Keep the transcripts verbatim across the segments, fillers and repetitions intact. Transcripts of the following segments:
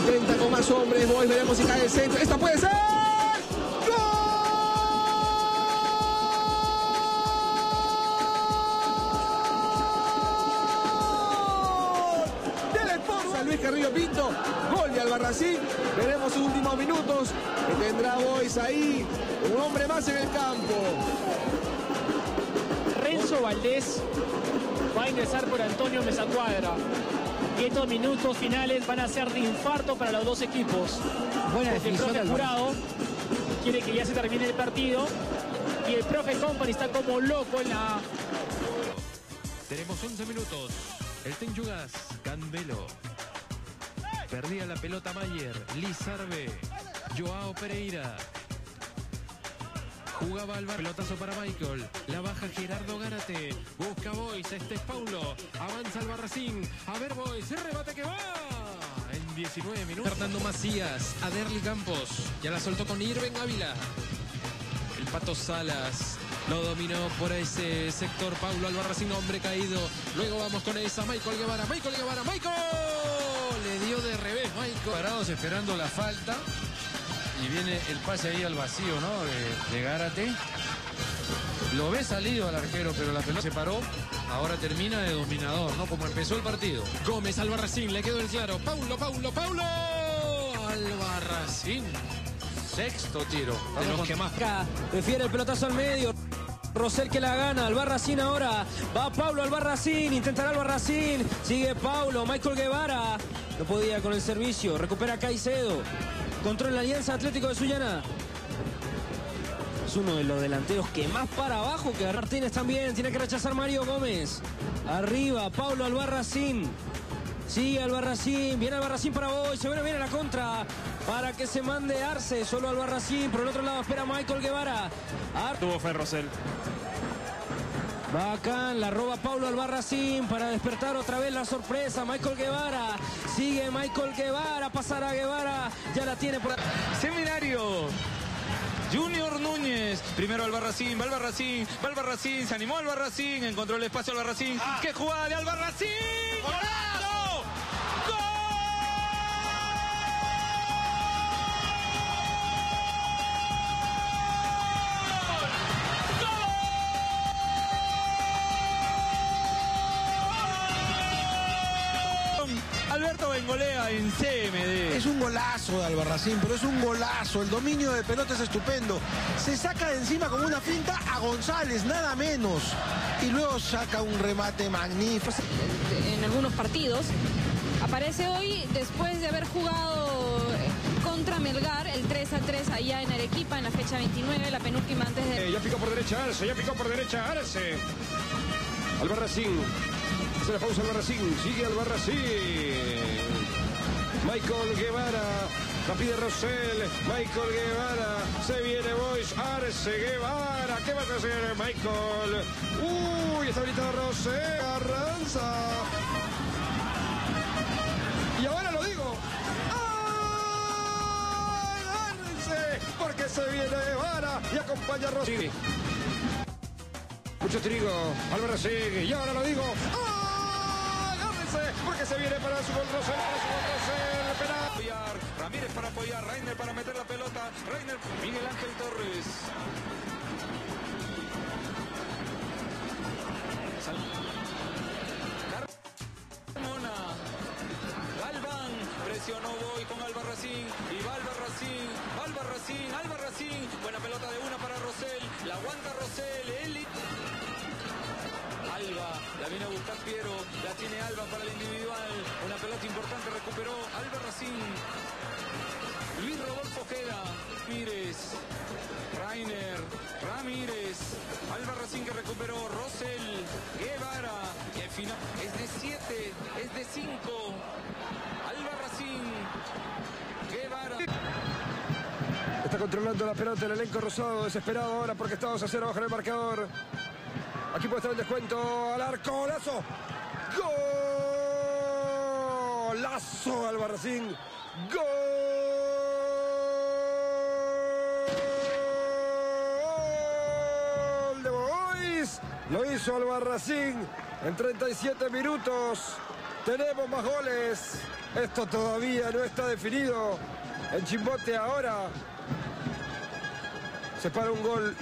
Intenta con más hombres, Boys, veremos si cae el centro. ¡Esta puede ser! Luis Carrillo Pinto, gol de Albarracín. Veremos sus últimos minutos que tendrá Boys ahí, un hombre más en el campo. Renzo Valdés va a ingresar por Antonio Mesacuadra. Y estos minutos finales van a ser de infarto para los dos equipos. Buena Porque el profe Jurado quiere que ya se termine el partido y el profe Company está como loco en la... Tenemos once minutos. El Tenchugas, Candelo. Perdía la pelota Mayer, Lizarbe, Joao Pereira. Jugaba al pelotazo para Michael. La baja Gerardo Gárate. Busca Boys, este es Paulo. Avanza Albarracín. A ver Boys, el rebate que va. En diecinueve minutos. Fernando Macías, a Derly Campos. Ya la soltó con Irving Ávila. El Pato Salas. Lo dominó por ese sector Paulo Albarracín, hombre caído. Luego vamos con esa Michael Guevara. Michael Guevara, Michael. Le dio de revés, Michael. Parados esperando la falta. Y viene el pase ahí al vacío, ¿no? De, de Gárate. Lo ve salido al arquero, pero la pelota se paró. Ahora termina de dominador, ¿no? Como empezó el partido. Gómez, Albarracín, le quedó el claro. Paulo, Paulo, Paulo. Albarracín. Sexto tiro. De los que más. Prefiere el pelotazo al medio. Rosell que la gana, Albarracín ahora, va Paulo Albarracín, intentará Albarracín, sigue Paulo, Michael Guevara, no podía con el servicio, recupera Caicedo, controla la Alianza Atlético de Sullana. Es uno de los delanteros que más para abajo que Martínez también, tiene que rechazar Mario Gómez, arriba, Paulo Albarracín, sigue Albarracín, viene Albarracín para Boys, se viene, viene la contra, para que se mande Arce, solo Albarracín, por el otro lado espera Michael Guevara. Ar Tuvo fe Rosell. Bacán, la roba Paulo Albarracín para despertar otra vez la sorpresa. Michael Guevara, sigue Michael Guevara, pasará Guevara, ya la tiene por ahí. Seminario. Junior Núñez, primero Albarracín, va Albarracín, va Albarracín, se animó Albarracín, encontró el espacio Albarracín. Ah. ¡Qué jugada de Albarracín! ¡Golazo! Alberto Bengolea en C M D. Es un golazo de Albarracín, pero es un golazo. El dominio de pelota es estupendo. Se saca de encima como una finta a González, nada menos. Y luego saca un remate magnífico. En algunos partidos. Aparece hoy después de haber jugado contra Melgar el tres a tres allá en Arequipa en la fecha veintinueve, la penúltima antes de... Eh, ya picó por derecha Arce, ya picó por derecha Arce. Albarracín. Se la pausa Albarracín, sigue Albarracín. Michael Guevara, la pide Rosell. Michael Guevara, se viene Boys, Arce Guevara. ¿Qué va a hacer Michael? Uy, está habilitado Rosell. Carranza. Y ahora lo digo. ¡Agárrense! Porque se viene Guevara y acompaña a Rosell. Mucho trigo, Albarracín. Y ahora lo digo. Porque se viene para su gol Rosell, para su gol Rosell, penal. Apoyar, Ramírez para apoyar, Reiner para meter la pelota, Reiner, Miguel Ángel Torres. Sal... Carmona, Galván, presionó Boy con Albarracín, y va Albarracín, Albarracín, Albarracín, buena pelota de una para Rosell, la aguanta Rosell, Eli. Alba, la viene a buscar Piero, la tiene Alba para el individual, una pelota importante, recuperó Albarracín, Luis Rodolfo Ojeda, Pires, Reiner, Ramírez, Albarracín que recuperó, Rosell, Guevara, y al final es de siete, es de cinco, Albarracín, Guevara. Está controlando la pelota el elenco rosado, desesperado ahora porque estamos a cero bajo el marcador. Aquí puede estar el descuento al arco, golazo. Golazo Albarracín. Gol de Boys. Lo hizo Albarracín en treinta y siete minutos. Tenemos más goles. Esto todavía no está definido. En Chimbote ahora se para un gol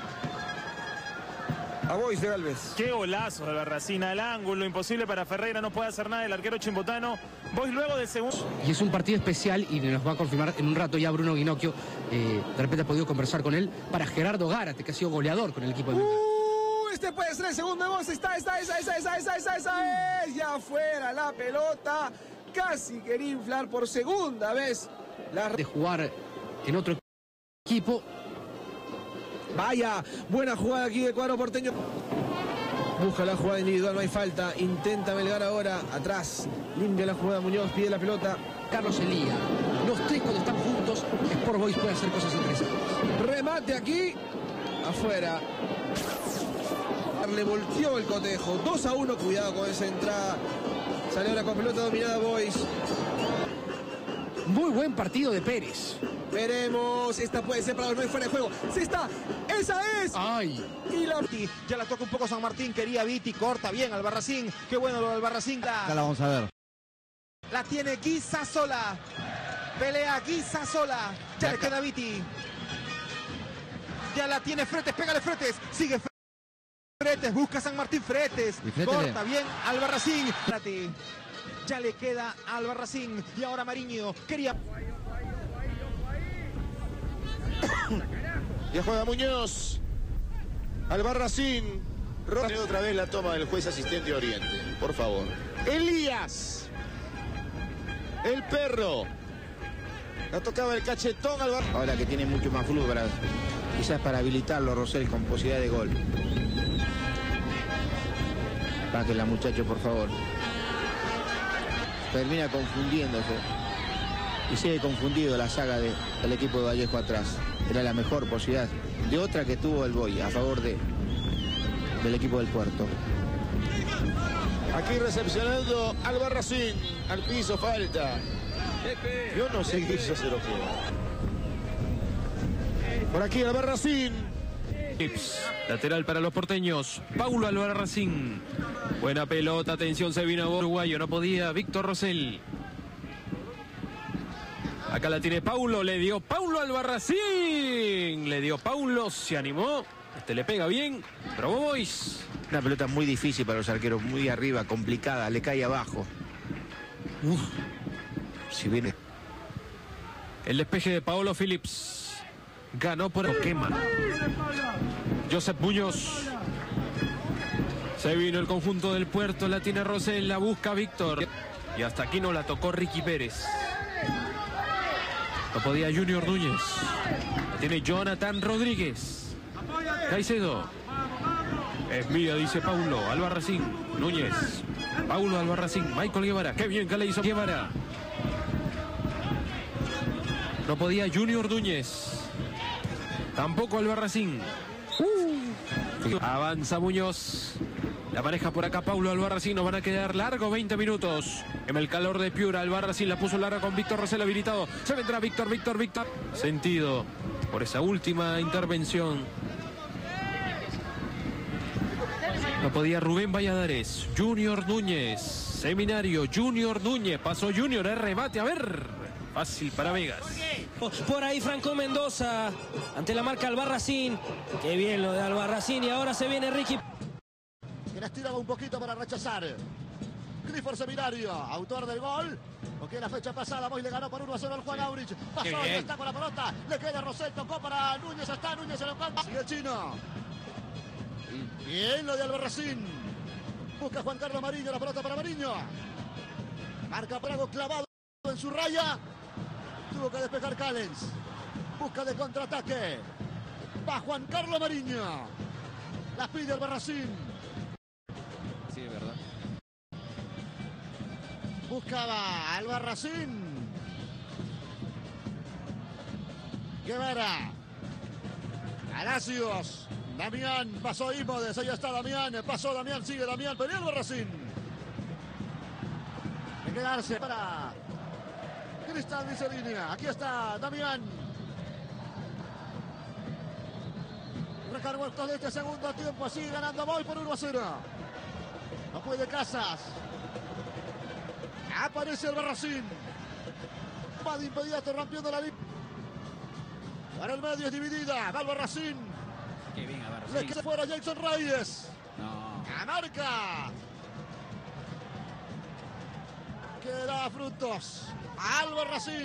a Boys de Galvez. Qué golazo de Albarracín al ángulo, imposible para Ferreira, no puede hacer nada el arquero chimbotano. Boys luego del segundo. Y es un partido especial y nos va a confirmar en un rato ya Bruno Guinocchio. Eh, de repente ha podido conversar con él para Gerardo Gárate, que ha sido goleador con el equipo de Melgar. Uh, este puede ser el segundo de Boys. Está, está, esa, esa, esa, esa, esa, esa es. Ya fuera la pelota. Casi quería inflar por segunda vez. La... De jugar en otro equipo. Vaya, buena jugada aquí de cuadro porteño. Busca la jugada individual, no hay falta. Intenta Melgar ahora, atrás. Limpia la jugada Muñoz, pide la pelota. Carlos Elía. Los tres cuando están juntos, Sport Boys puede hacer cosas interesantes. Remate aquí, afuera. Le volteó el cotejo. dos a uno, cuidado con esa entrada. Sale ahora con pelota dominada Boys. Muy buen partido de Pérez. Veremos, esta puede ser para los nueve fuera de juego. ¡Sí está! ¡Esa es! ¡Ay! Y la... Ya la toca un poco San Martín, quería Viti, corta bien Albarracín. Qué bueno lo de Albarracín. Ya la vamos a ver. La tiene Guisa sola. Pelea Guisa sola. Ya Ya le acá. queda Viti. Ya la tiene Fretes, pégale Fretes. Sigue Fretes, busca San Martín Fretes. Y Fretes Corta bien Albarracín. Ya le queda Albarracín. Y ahora Mariño quería... Ya juega Muñoz. Albarracín. Otra vez la toma del juez asistente Oriente. Por favor. Elías. El perro. La tocaba el cachetón Albarracín. Ahora que tiene mucho más flujo para, quizás para habilitarlo Rosell con posibilidad de gol. Páquenla, muchacho, por favor. Termina confundiéndose. Y sigue confundido la saga de, del equipo de Vallejo atrás. Era la mejor posibilidad de otra que tuvo el Boy a favor de, del equipo del Puerto. Aquí recepcionando Albarracín. Al piso falta. Yo no sé qué hizo cero Por aquí Albarracín. Lateral para los porteños. Paulo Albarracín. Buena pelota, atención, se vino a Uruguayo. No podía Víctor Rosell. Acá la tiene Paulo, le dio Paulo Albarracín. Le dio Paulo, se animó. Este le pega bien. Probó Boys. Una pelota muy difícil para los arqueros, muy arriba, complicada, le cae abajo. Uf. Si viene. El despeje de Paolo Phillips. Ganó por quema. Josep Muñoz. Se vino el conjunto del Puerto, la tiene Rosell, la busca Víctor. Y hasta aquí no la tocó Ricky Pérez. No podía Junior Núñez. La tiene Jonathan Rodríguez. Caicedo. Es mía, dice Paulo. Albarracín. Núñez. Paulo Albarracín. Michael Guevara. Qué bien que le hizo Guevara. No podía Junior Núñez. Tampoco Albarracín. Uh. Avanza Muñoz. La maneja por acá Paulo Albarracín. Nos van a quedar largos veinte minutos. En el calor de Piura, Albarracín la puso larga con Víctor Rosell habilitado. Se vendrá Víctor, Víctor, Víctor. Sentido por esa última intervención. No podía Rubén Valladares. Junior Núñez. Seminario. Junior Núñez. Pasó Junior. El remate. A ver. Fácil para Vegas. Por ahí Franco Mendoza. Ante la marca Albarracín. Qué bien lo de Albarracín. Y ahora se viene Ricky. Que la estiraba un poquito para rechazar. Clifford Seminario, autor del gol. Porque la fecha pasada Boy le ganó por uno a cero al Juan Aurich. Pasó y está con la pelota. Le queda Rosell, tocó para Núñez. Está Núñez en el campo. Sigue el chino. Bien lo de Albarracín. Busca Juan Carlos Mariño, la pelota para Mariño. Marca Prago clavado en su raya. Tuvo que despejar Callens. Busca de contraataque. Va Juan Carlos Mariño. La pide Albarracín. Sí, es verdad. Buscaba Albarracín. Guevara. Palacios. Damián. Pasó Imodes. Ahí está Damián. Pasó Damián. Sigue Damián. Pero Albarracín. De quedarse para Cristal dice línea. Aquí está Damián. Recargó el de este segundo tiempo. Sigue ganando Boy por uno a cero. No puede Casas. Aparece Albarracín. Va de inmediato rompiendo la línea. Para el medio es dividida. Va Albarracín. Qué bien, Albarracín. Le queda fuera Jason Reyes. No. A marca. Queda frutos. Albarracín.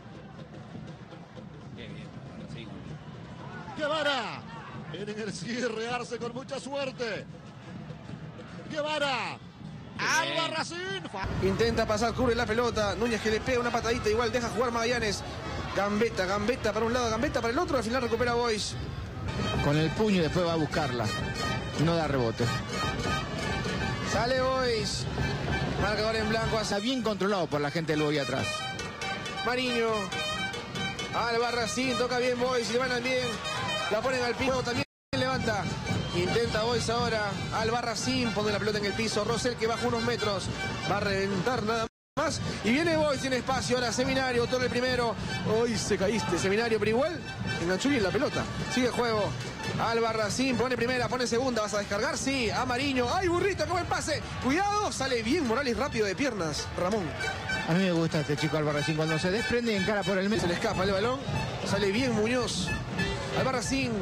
Qué bien, Albarracín. Guevara. Viene en el cierre Arce con mucha suerte. Guevara. Albarracín. Intenta pasar, cubre la pelota. Núñez que le pega una patadita, igual deja jugar Magallanes. Gambetta, Gambetta para un lado, Gambetta para el otro. Al final recupera Boys. Con el puño y después va a buscarla. No da rebote. Sale Boys. Marcador en blanco. Está bien controlado por la gente del Boys atrás. Mariño. Albarracín. Toca bien Boys. Le van bien. La ponen al piso. También levanta. Intenta Boys ahora. Albarracín pone la pelota en el piso. Rosell que baja unos metros. Va a reventar nada más. Y viene Boys, tiene espacio. Ahora Seminario, Torre el primero. Hoy se caíste, Seminario, pero igual enganchó bien la pelota. Sigue el juego. Albarracín pone primera, pone segunda. ¿Vas a descargar? Sí. A Mariño. ¡Ay, burrito! ¡Qué buen pase! Cuidado. Sale bien Morales rápido de piernas. Ramón. A mí me gusta este chico Albarracín. Cuando se desprende y encara por el medio. Se le escapa el balón. Sale bien Muñoz. Albarracín.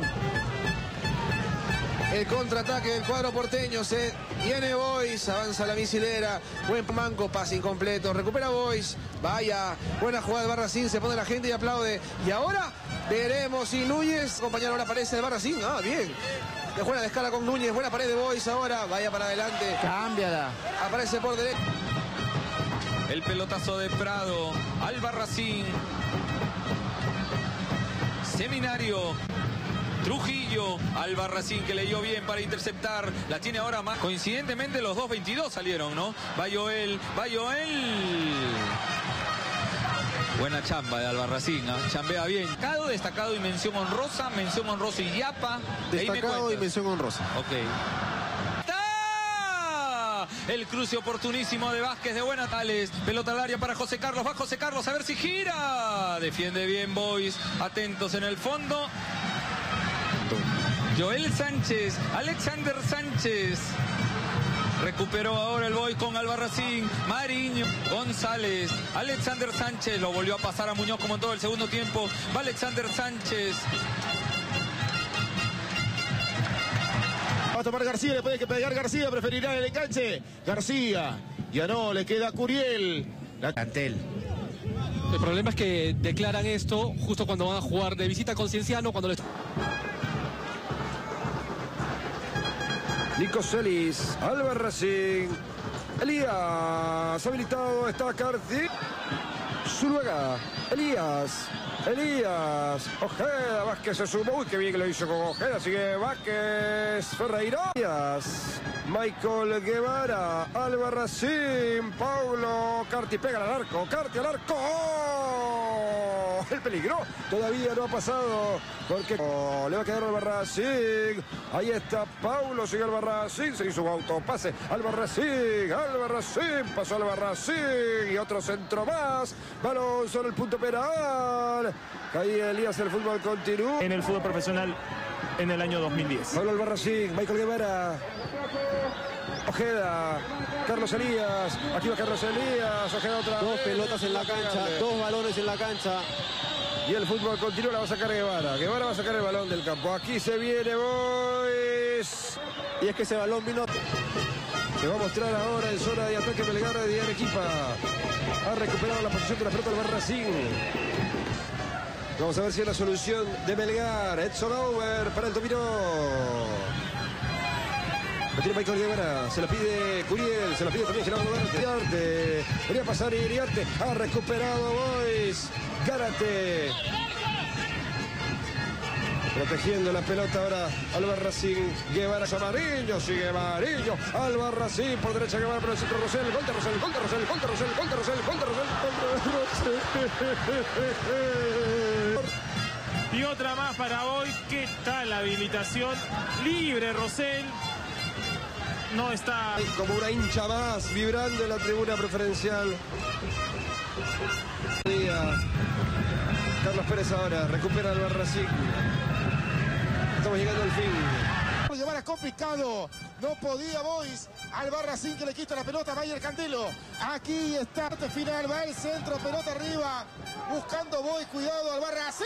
El contraataque del cuadro porteño. Se viene Boys. Avanza la misilera. Buen manco. Pase incompleto. Recupera Boys. Vaya. Buena jugada de Albarracín. Se pone la gente y aplaude. Y ahora veremos si Núñez. Compañero, ahora aparece Albarracín. Ah, bien. De buena descarga con Núñez. Buena pared de Boys ahora. Vaya para adelante. Cámbiala. Aparece por derecha. El pelotazo de Prado. Albarracín. Seminario. Trujillo, Albarracín que leyó bien para interceptar, la tiene ahora más. Coincidentemente los dos veintidós salieron, ¿no? Va Joel, va Joel. Buena chamba de Albarracín, ¿eh? Chambea bien. Destacado, destacado y mención honrosa, mención honrosa y yapa. Destacado y mención honrosa. Ok. El cruce oportunísimo de Vázquez de Buenatales. Pelota al área para José Carlos. Va José Carlos a ver si gira. Defiende bien Boys. Atentos en el fondo. Joel Sánchez, Alexander Sánchez. Recuperó ahora el Boys con Albarracín. Mariño, González, Alexander Sánchez. Lo volvió a pasar a Muñoz como en todo el segundo tiempo. Va Alexander Sánchez. Va a tomar García, le puede que pegar García, preferirá el enganche. García, ya no, le queda Curiel. La Cantel. El problema es que declaran esto justo cuando van a jugar de visita con Cienciano, cuando les... Nico Celis, Albarracín, Elías, habilitado, está Carti, Zuluaga, Elías, Elías, Ojeda, Vázquez se sumó, uy, qué bien que lo hizo con Ojeda, sigue Vázquez, Ferreira, Elías, Michael Guevara, Albarracín, Paulo, Carti pega al arco, Carti al arco, ¡oh! El peligro todavía no ha pasado, porque oh, le va a quedar Albarracín, ahí está Paulo, sigue Albarracín, se hizo un autopase, Albarracín, Albarracín, pasó Albarracín, y otro centro más, balón sobre el punto penal, caía Elías, el fútbol continúa. En el fútbol profesional en el año dos mil diez. Pablo Albarracín, Michael Guevara, Ojeda, Carlos Elías, aquí va Carlos Elías, Ojeda otra Dos vez. pelotas en la cancha, dos balones en la cancha. Y el fútbol continúa, la va a sacar Guevara. Guevara va a sacar el balón del campo. Aquí se viene Boys. Y es que ese balón vino... Se va a mostrar ahora en zona de ataque Melgar de Arequipa. Ha recuperado la posición de la pelota Albarracín. Vamos a ver si es la solución de Melgar. Edson Over para el dominó. Lo tiene Michael Guevara, se la pide Curiel, se la pide también Gerardo Gárate. Venía a pasar Iriarte, ha recuperado Boys. Gárate. Protegiendo la pelota ahora Albarracín. Guevara a Mariño, sigue Mariño. Albarracín por derecha Guevara por el centro Rosell. Gol de Rosell, gol de Rosell, gol de Rosell, gol de Rosell, gol de Rosell, gol de Rosell. Y otra más para hoy. ¿Qué tal la habilitación? Libre Rosell. No está... Como una hincha más vibrando en la tribuna preferencial. Carlos Pérez ahora recupera Albarracín. Estamos llegando al fin. Guevara más complicado. No podía Boys. Albarracín que le quita la pelota. Vaya el Candelo. Aquí está el final. Va el centro. Pelota arriba. Buscando Boys. Cuidado Albarracín.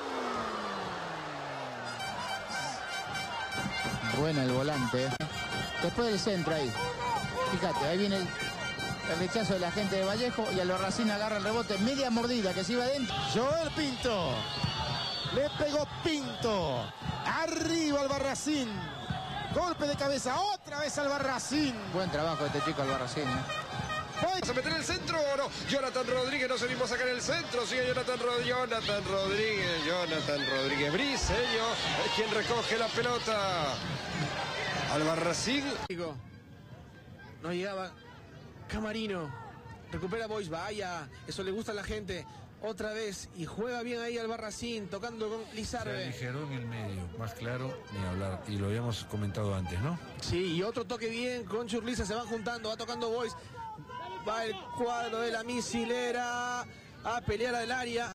Bueno el volante. Después del centro ahí. Fíjate, ahí viene el, el rechazo de la gente de Vallejo y Albarracín agarra el rebote. Media mordida que se iba adentro. Joel Pinto. Le pegó Pinto. Arriba Albarracín. Golpe de cabeza. Otra vez Albarracín. Buen trabajo de este chico Albarracín, ¿eh? ¿Vas a meter el centro o no? Jonathan Rodríguez no se mismo a sacar el centro. Sigue Jonathan, Rod Jonathan Rodríguez. Jonathan Rodríguez. Briseño es quien recoge la pelota. Albarracín. No llegaba. Camarino. Recupera Boys. Vaya. Eso le gusta a la gente. Otra vez. Y juega bien ahí Albarracín. Tocando con Lizarbe. Se aligeró en el medio. Más claro, ni hablar. Y lo habíamos comentado antes, ¿no? Sí, y otro toque bien con Churliza. Se van juntando. Va tocando Boys. Va el cuadro de la misilera a pelear al área.